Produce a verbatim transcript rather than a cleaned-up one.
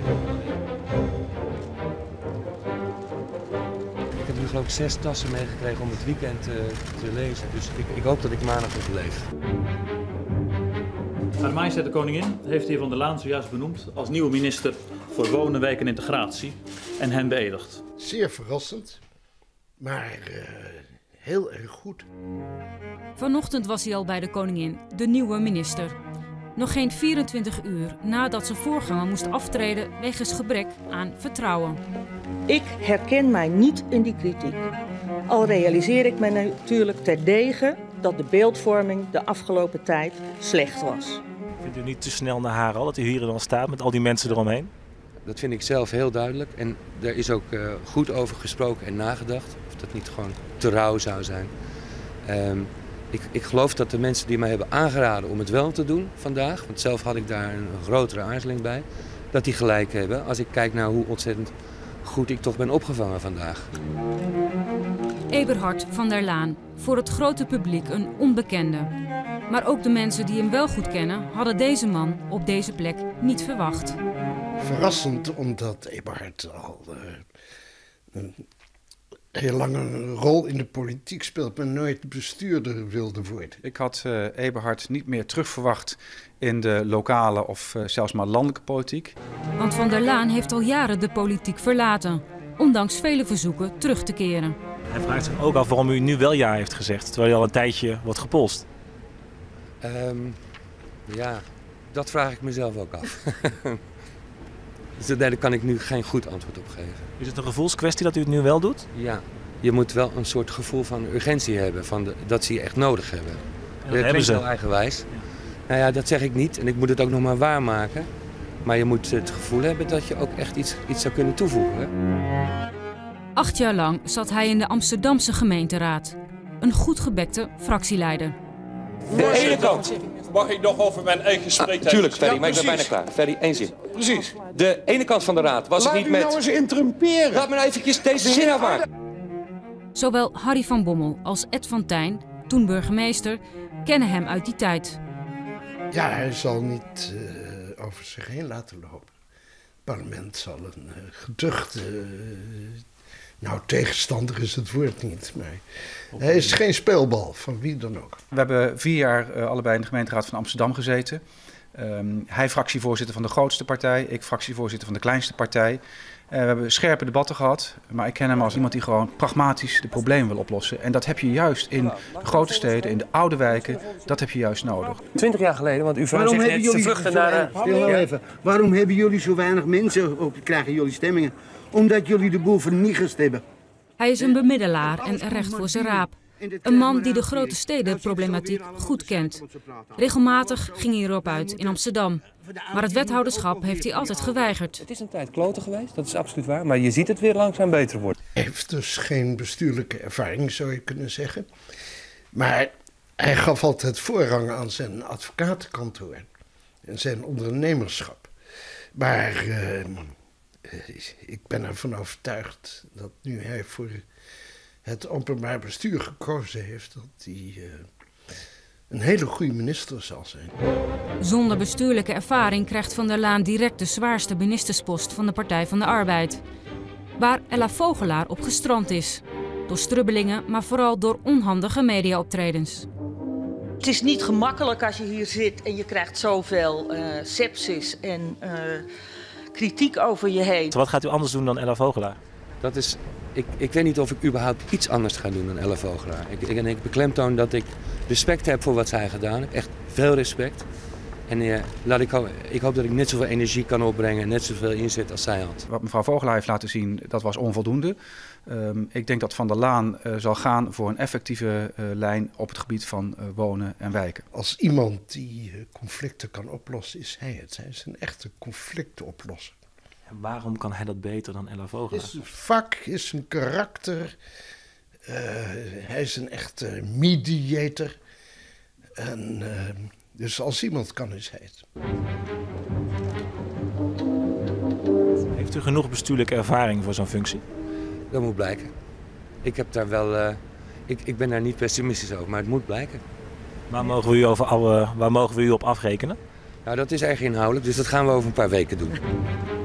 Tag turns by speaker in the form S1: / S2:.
S1: Ik heb nu geloof ik zes tassen meegekregen om het weekend uh, te lezen. Dus ik, ik hoop dat ik maandag nog leef.
S2: Haar Majesteit de Koningin heeft de heer Van der Laan zojuist benoemd als nieuwe minister voor Wonen, Wijk en Integratie en hen beëdigd.
S3: Zeer verrassend, maar uh, heel erg goed.
S4: Vanochtend was hij al bij de koningin, de nieuwe minister. Nog geen vierentwintig uur nadat zijn voorganger moest aftreden wegens gebrek aan vertrouwen.
S5: Ik herken mij niet in die kritiek. Al realiseer ik me natuurlijk terdege dat de beeldvorming de afgelopen tijd slecht was.
S6: Vindt u niet te snel naar haar al, dat u hier dan staat met al die mensen eromheen?
S1: Dat vind ik zelf heel duidelijk. En daar is ook uh, goed over gesproken en nagedacht. Of dat niet gewoon te rauw zou zijn. Um, ik, ik geloof dat de mensen die mij hebben aangeraden om het wel te doen vandaag, want zelf had ik daar een, een grotere aarzeling bij, dat die gelijk hebben als ik kijk naar hoe ontzettend goed ik toch ben opgevangen vandaag.
S4: Eberhard van der Laan, voor het grote publiek een onbekende. Maar ook de mensen die hem wel goed kennen, hadden deze man op deze plek niet verwacht.
S3: Verrassend, omdat Eberhard al uh, een heel lang een rol in de politiek speelt, maar nooit bestuurder wilde worden.
S7: Ik had uh, Eberhard niet meer terugverwacht in de lokale of uh, zelfs maar landelijke politiek.
S4: Want Van der Laan heeft al jaren de politiek verlaten, ondanks vele verzoeken terug te keren.
S6: Hij vraagt zich ook af waarom u nu wel ja heeft gezegd, terwijl hij al een tijdje wordt gepolst.
S1: Um, ja, dat vraag ik mezelf ook af. Dus daar kan ik nu geen goed antwoord op geven.
S6: Is het een gevoelskwestie dat u het nu wel doet?
S1: Ja, je moet wel een soort gevoel van urgentie hebben, van de, dat ze je echt nodig hebben.
S6: En dat hebben ze.
S1: Wel eigenwijs. Ja. Nou ja, dat zeg ik niet en ik moet het ook nog maar waarmaken. Maar je moet het gevoel hebben dat je ook echt iets, iets zou kunnen toevoegen. Hè?
S4: Acht jaar lang zat hij in de Amsterdamse gemeenteraad. Een goed gebekte fractieleider.
S8: De ene kant. Mag ik nog over mijn eigen spreektijd?
S9: Ah, tuurlijk, Ferry,
S8: ja,
S9: maar ik ben bijna klaar. Ferry, één zin.
S8: Precies.
S9: De ene kant van de raad was
S8: Laat
S9: het niet
S8: u
S9: met...
S8: nou eens interrumperen.
S9: Laat me nou eventjes deze zin afmaken.
S4: Zowel Harry van Bommel als Ed van Tijn, toen burgemeester, kennen hem uit die tijd.
S3: Ja, hij zal niet uh, over zich heen laten lopen. Het parlement zal een uh, geduchte... Uh, nou, tegenstander is het woord niet, maar hij is geen speelbal van wie dan ook.
S7: We hebben vier jaar uh, allebei in de gemeenteraad van Amsterdam gezeten. Um, hij fractievoorzitter van de grootste partij, ik fractievoorzitter van de kleinste partij. Uh, we hebben scherpe debatten gehad, maar ik ken hem als iemand die gewoon pragmatisch de problemen wil oplossen. En dat heb je juist in de grote steden, in de oude wijken, dat heb je juist nodig.
S9: Twintig jaar geleden, want u vraagt zich net te vluchten naar...
S10: Stil nou even. Waarom hebben jullie zo weinig mensen, ook krijgen jullie stemmingen? Omdat jullie de boel vernietigd hebben.
S4: Hij is een bemiddelaar en recht voor zijn raap. Een man die de grote stedenproblematiek goed kent. Regelmatig ging hij erop uit in Amsterdam. Maar het wethouderschap heeft hij altijd geweigerd.
S9: Het is een tijd kloten geweest, dat is absoluut waar. Maar je ziet het weer langzaam beter worden.
S3: Hij heeft dus geen bestuurlijke ervaring, zou je kunnen zeggen. Maar hij gaf altijd voorrang aan zijn advocatenkantoor en zijn ondernemerschap. Maar uh, ik ben ervan overtuigd dat nu hij voor het openbaar bestuur gekozen heeft, dat hij uh, een hele goede minister zal zijn.
S4: Zonder bestuurlijke ervaring krijgt Van der Laan direct de zwaarste ministerspost van de Partij van de Arbeid. Waar Ella Vogelaar op gestrand is. Door strubbelingen, maar vooral door onhandige mediaoptredens.
S5: Het is niet gemakkelijk als je hier zit en je krijgt zoveel uh, sepsis en uh, kritiek over je heen.
S6: Wat gaat u anders doen dan Ella Vogelaar?
S1: Dat is, ik, ik weet niet of ik überhaupt iets anders ga doen dan Ella Vogelaar. Ik, ik, en ik beklemtoon dat ik respect heb voor wat zij gedaan heeft. Echt veel respect. En eh, laat ik, ik hoop dat ik net zoveel energie kan opbrengen en net zoveel inzet als zij had.
S7: Wat mevrouw Vogelaar heeft laten zien, dat was onvoldoende. Um, ik denk dat Van der Laan uh, zal gaan voor een effectieve uh, lijn op het gebied van uh, wonen en wijken.
S3: Als iemand die uh, conflicten kan oplossen, is hij het. Hij is een echte conflictoplosser.
S6: En waarom kan hij dat beter dan Ella Vogelaar?
S3: Is een vak, is een karakter. Uh, hij is een echte mediator. En, uh, dus als iemand kan, is hij het.
S6: Heeft u genoeg bestuurlijke ervaring voor zo'n functie?
S1: Dat moet blijken. Ik heb daar wel, uh, ik, ik ben daar niet pessimistisch over, maar het moet blijken.
S6: Waar mogen we u, over alle, waar mogen we u op afrekenen?
S1: Nou, dat is erg inhoudelijk, dus dat gaan we over een paar weken doen.